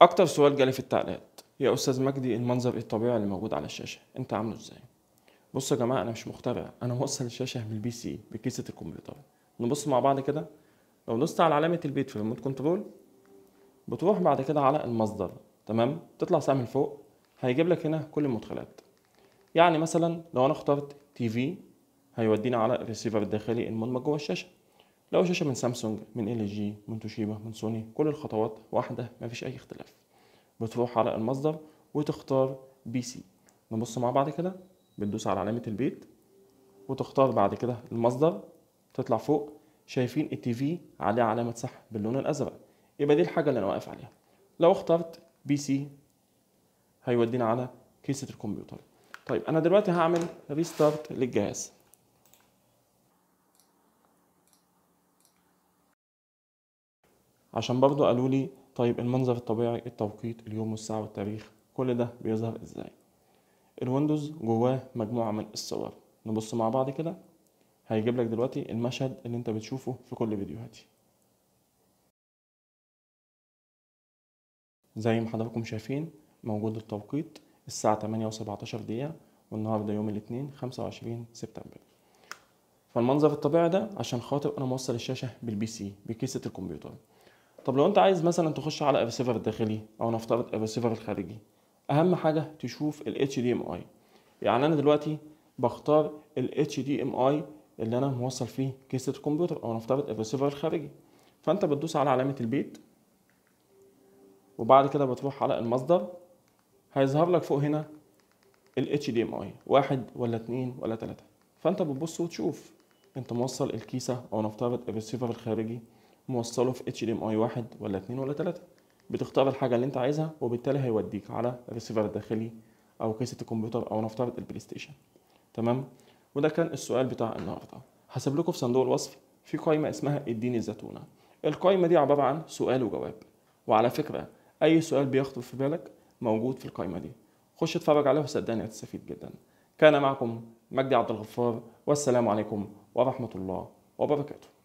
اكتر سؤال جالي في التعليقات: يا استاذ مجدي، المنظر الطبيعي اللي موجود على الشاشه انت عامله ازاي؟ بصوا يا جماعه، انا مش مخترع، انا موصل الشاشه بالبي سي بكيسه الكمبيوتر. نبص مع بعض كده. لو دوست على علامه البيت في الريموت كنترول، بتروح بعد كده على المصدر. تمام، تطلع سهم لفوق، هيجيب لك هنا كل المدخلات. يعني مثلا لو انا اخترت تي في، هيودينا على الريسيفر الداخلي المدمج جوه الشاشه. لو شاشه من سامسونج، من ال جي، من توشيبا، من سوني، كل الخطوات واحده، مفيش اي اختلاف. بتروح على المصدر وتختار بي سي. نبص مع بعض كده. بتدوس على علامة البيت وتختار بعد كده المصدر. تطلع فوق، شايفين التي في عليه علامة صح باللون الأزرق، يبقى دي الحاجة اللي أنا واقف عليها. لو اخترت بي سي، هيودينا على كيسة الكمبيوتر. طيب أنا دلوقتي هعمل ريستارت للجهاز، عشان برضو قالوا لي طيب المنظر الطبيعي، التوقيت، اليوم والساعة والتاريخ، كل ده بيظهر ازاي؟ الويندوز جواه مجموعة من الصور. نبص مع بعض كده. هيجيب لك دلوقتي المشهد اللي انت بتشوفه في كل فيديوهاتي. زي ما حضراتكم شايفين، موجود التوقيت الساعة 8:17 والنهاردة يوم الاثنين 25 سبتمبر. فالمنظر الطبيعي ده عشان خاطر انا موصل الشاشة بالبي سي بكيسة الكمبيوتر. طب لو انت عايز مثلا تخش على الريسيفر الداخلي او نفترض الريسيفر الخارجي، اهم حاجة تشوف ال HDMI. يعني انا دلوقتي بختار ال HDMI اللي انا موصل فيه كيسة الكمبيوتر او نفترض الريسيفر الخارجي. فانت بتدوس على علامة البيت وبعد كده بتروح على المصدر. هيظهر لك فوق هنا ال HDMI 1 ولا 2 ولا 3. فانت بتبص وتشوف انت موصل الكيسة او نفترض الريسيفر الخارجي موصله في HDMI 1 ولا 2 ولا 3. بتختار الحاجة اللي انت عايزها وبالتالي هيوديك على الريسيفر الداخلي او كيسة الكمبيوتر او نفترض البلاي ستيشن. تمام. وده كان السؤال بتاع النهارده. هسيب لكم في صندوق الوصف في قائمة اسمها اديني الزتونة. القائمة دي عبارة عن سؤال وجواب، وعلى فكرة أي سؤال بيخطر في بالك موجود في القائمة دي. خش اتفرج عليه وصدقني هتستفيد جدا. كان معكم مجدي عبد الغفار، والسلام عليكم ورحمة الله وبركاته.